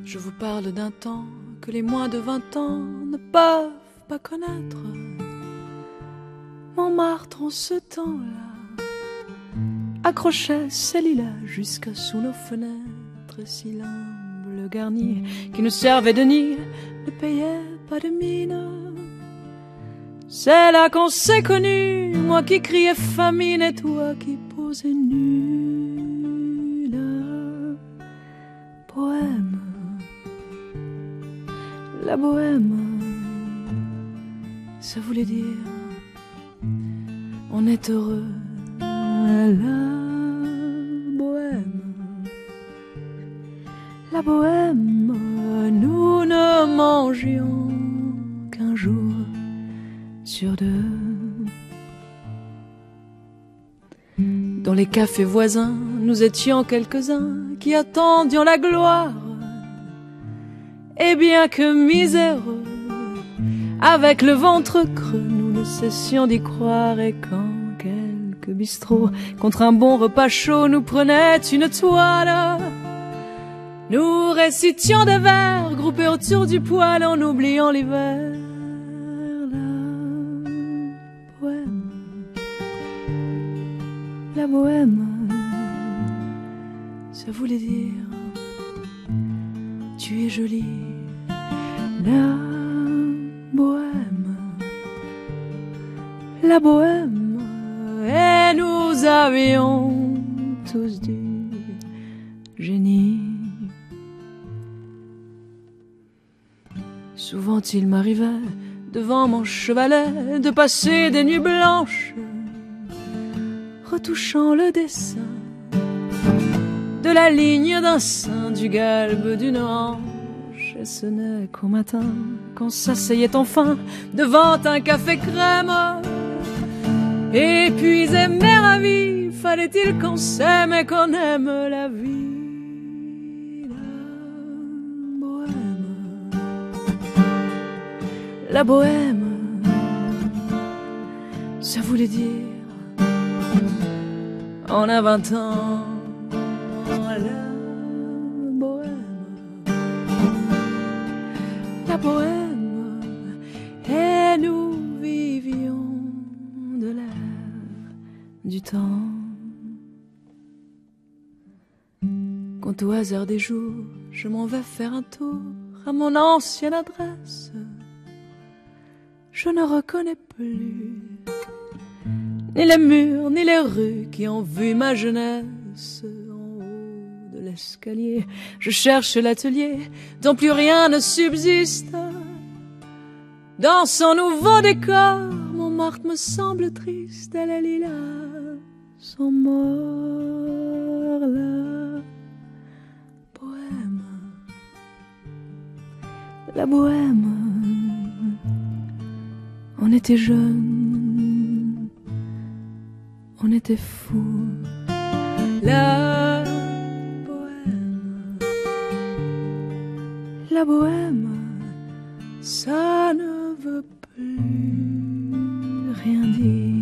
Je vous parle d'un temps que les moins de 20 ans ne peuvent pas connaître. Montmartre en ce temps-là accrochait ses lilas jusqu'à sous nos fenêtres. Si l'humble garni qui nous servait de nid ne payait pas de mine. C'est là qu'on s'est connus, moi qui criais famine et toi qui posais nu. Le poème, la bohème, ça voulait dire on est heureux. La bohème, nous ne mangions qu'un jour sur deux. Dans les cafés voisins, nous étions quelques-uns qui attendions la gloire. Et bien que miséreux, avec le ventre creux, nous ne cessions d'y croire. Et quand quelques bistrots, contre un bon repas chaud, nous prenaient une toile, nous récitions des vers groupés autour du poêle en oubliant l'hiver. La bohème, ça voulait dire tu es jolie. La bohème, la bohème, et nous avions tous du génie. Souvent il m'arrivait devant mon chevalet de passer des nuits blanches retouchant le dessin de la ligne d'un sein, du galbe d'une hanche. Et ce n'est qu'au matin, qu'on s'asseyait enfin devant un café crème, épuisé mais ravi, fallait-il qu'on s'aime et qu'on aime la vie. La bohème, ça voulait dire on a 20 ans. La bohème, et nous vivions de l'air du temps. Quand au hasard des jours, je m'en vais faire un tour à mon ancienne adresse, je ne reconnais plus ni les murs, ni les rues qui ont vu ma jeunesse. En haut de l'escalier, je cherche l'atelier dont plus rien ne subsiste. Dans son nouveau décor, Montmartre me semble triste, et les lilas sont morts. La bohème, on était jeunes, on était fous. La bohème, ça ne veut plus rien dire.